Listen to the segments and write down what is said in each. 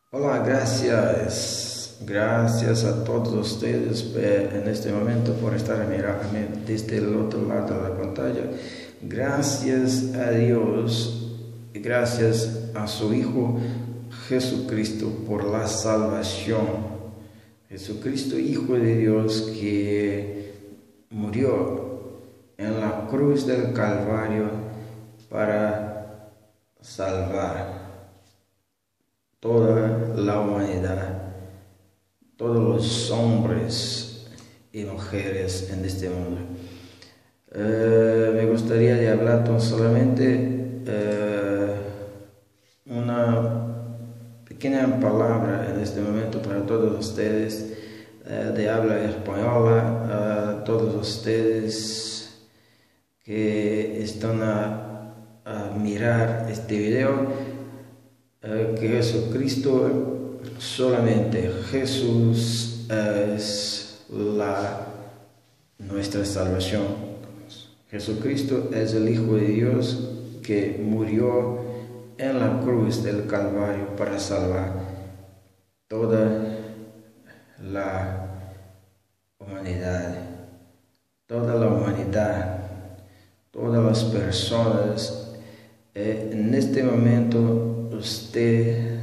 Hola, gracias a todos ustedes en este momento por estar mirando desde el otro lado de la pantalla. Gracias a Dios y gracias a su Hijo Jesucristo por la salvación. Jesucristo, Hijo de Dios, que murió en la cruz del Calvario para salvar toda la humanidad, todos los hombres y mujeres en este mundo. Me gustaría de hablar solamente una pequeña palabra en este momento para todos ustedes de habla española, a todos ustedes que están a mirar este video. Que Jesucristo, solamente Jesús es nuestra salvación. Jesucristo es el Hijo de Dios que murió en la cruz del Calvario para salvar toda la humanidad, todas las personas. En este momento usted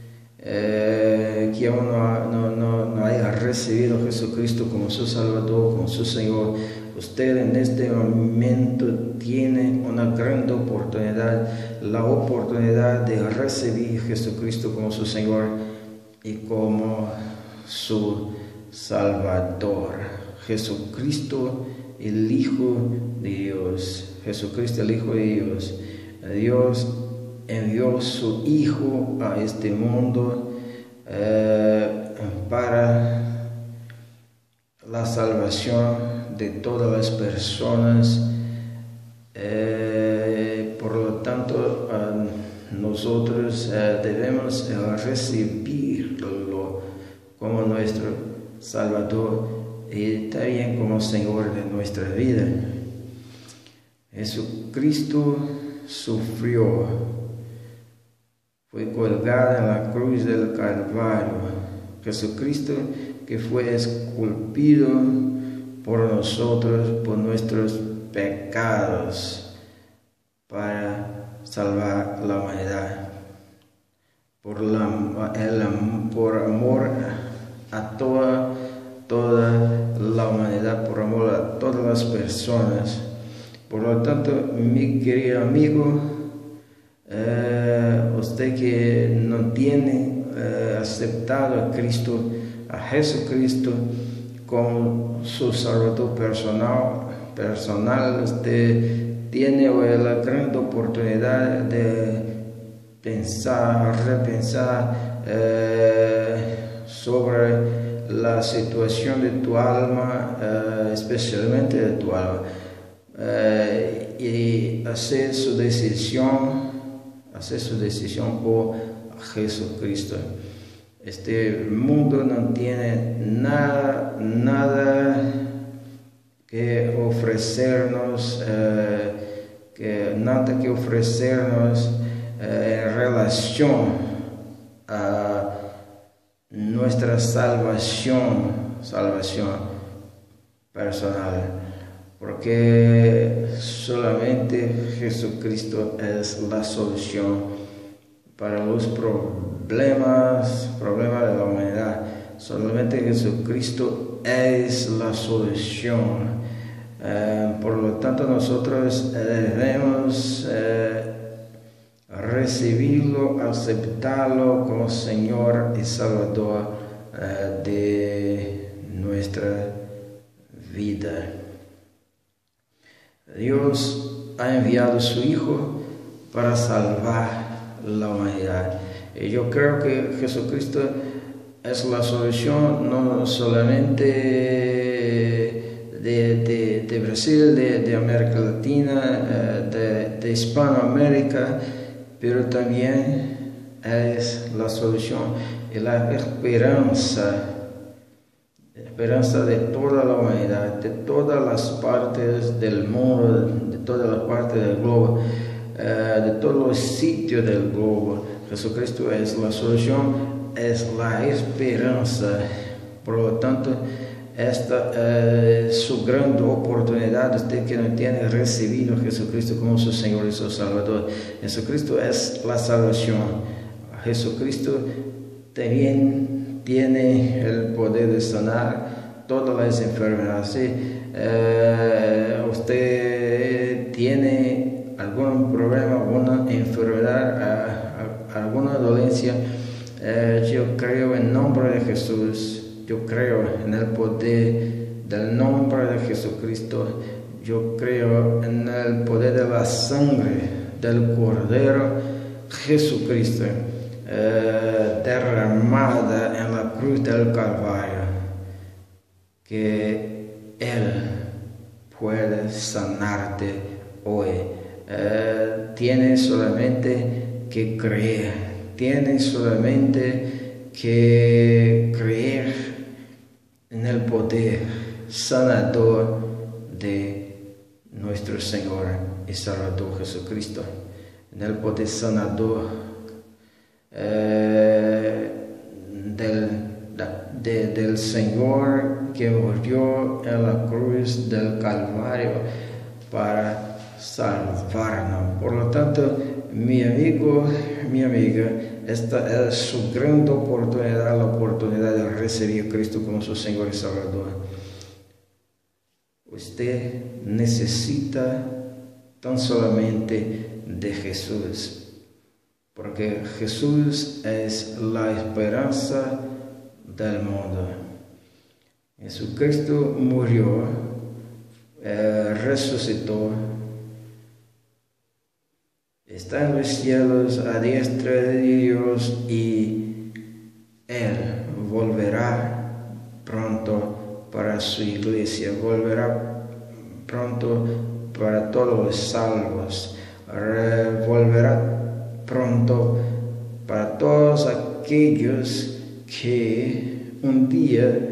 que aún no haya recibido a Jesucristo como su Salvador, como su Señor, usted en este momento tiene una gran oportunidad, la oportunidad de recibir a Jesucristo como su Señor y como su Salvador. Jesucristo, el Hijo de Dios. Jesucristo, el Hijo de Dios. Dios envió su Hijo a este mundo para la salvación de todas las personas. Por lo tanto, nosotros debemos recibirlo como nuestro Salvador y también como Señor de nuestra vida. Jesucristo sufrió, fue colgado en la cruz del Calvario. Jesucristo que fue esculpido por nosotros, por nuestros pecados, para salvar la humanidad. Por amor a toda la humanidad, por amor a todas las personas. Por lo tanto, mi querido amigo, usted que no tiene aceptado a Cristo, a Jesucristo como su Salvador personal, usted tiene la gran oportunidad de repensar sobre la situación de tu alma, especialmente de tu alma. Y hacer su decisión por Jesucristo. Este mundo no tiene nada que ofrecernos, en relación a nuestra salvación personal. Porque solamente Jesucristo es la solución para los problemas de la humanidad. Solamente Jesucristo es la solución. Por lo tanto, nosotros debemos recibirlo, aceptarlo como Señor y Salvador de nuestra vida. Dios ha enviado a su Hijo para salvar la humanidad. Y yo creo que Jesucristo es la solución no solamente de Brasil, de América Latina, de Hispanoamérica, pero también es la solución y la esperanza de toda la humanidad, de todas las partes del mundo, de todas las partes del globo, de todos los sitios del globo. Jesucristo es la solución, es la esperanza. Por lo tanto, esta es su gran oportunidad, usted que no tiene recibido a Jesucristo como su Señor y su Salvador. Jesucristo es la salvación. Jesucristo también tiene el poder de sanar todas las enfermedades. ¿Sí? Usted tiene algún problema, alguna enfermedad, alguna dolencia, yo creo en nombre de Jesús. Yo creo en el poder del nombre de Jesucristo. Yo creo en el poder de la sangre del Cordero Jesucristo, derramada en la cruz del Calvario, que Él puede sanarte hoy. Tienes solamente que creer. Tienes solamente que creer en el poder sanador de nuestro Señor y Salvador Jesucristo, en el poder sanador del Señor que murió en la cruz del Calvario para salvarnos. Por lo tanto, mi amigo, mi amiga, esta es su gran oportunidad, la oportunidad de recibir a Cristo como su Señor y Salvador. Usted necesita tan solamente de Jesús, porque Jesús es la esperanza del mundo. Jesucristo murió, resucitó, está en los cielos a diestra de Dios, y Él volverá pronto para su iglesia, volverá pronto para todos los salvos, volverá pronto para todos aquellos que un día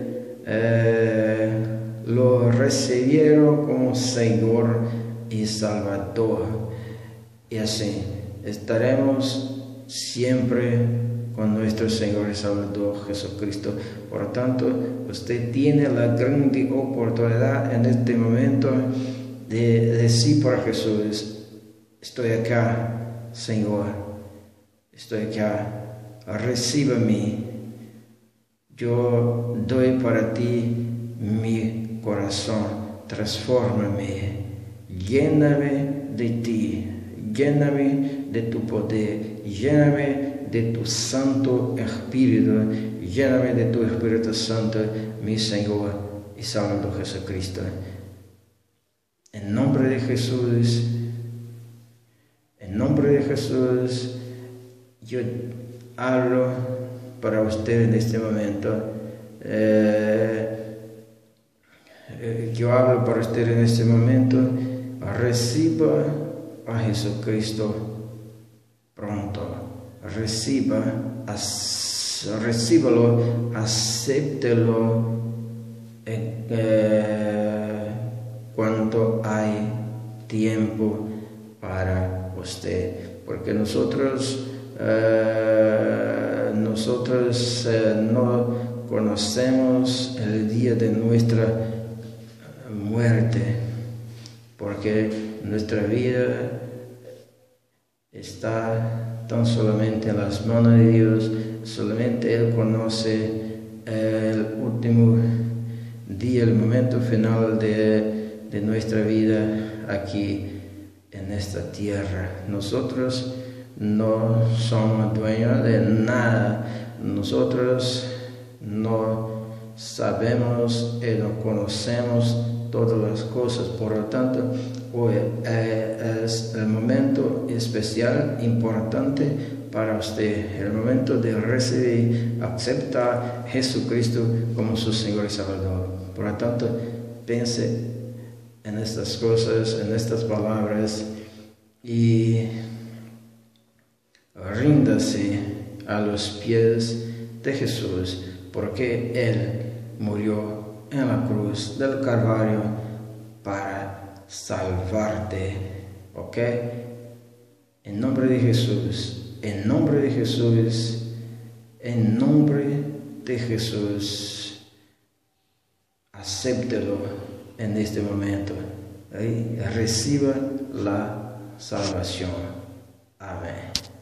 lo recibieron como Señor y Salvador. Y así estaremos siempre con nuestro Señor y Salvador Jesucristo. Por lo tanto, usted tiene la gran oportunidad en este momento de decir para Jesús: estoy acá, Señor, estoy acá, recíbeme. Yo doy para ti mi corazón, transfórmame, lléname de ti. Lléname de tu poder, lléname de tu Santo Espíritu, lléname de tu Espíritu Santo, mi Señor y Salvador Jesucristo. En nombre de Jesús, yo hablo para usted en este momento. Reciba a Jesucristo pronto, recíbalo, acéptelo cuando hay tiempo para usted, porque nosotros no conocemos el día de nuestra muerte, porque nuestra vida está tan solamente en las manos de Dios. Solamente Él conoce el último día, el momento final de nuestra vida aquí en esta tierra. Nosotros no somos dueños de nada. Nosotros no sabemos y no conocemos todas las cosas. Por lo tanto, hoy es el momento especial, importante para usted, el momento de recibir, aceptar a Jesucristo como su Señor y Salvador. Por lo tanto, piense en estas cosas, en estas palabras, y ríndase a los pies de Jesús, porque Él murió en la cruz del Calvario para salvarte. ¿Ok? En nombre de Jesús, en nombre de Jesús, en nombre de Jesús, acéptelo en este momento. Reciba la salvación. Amén.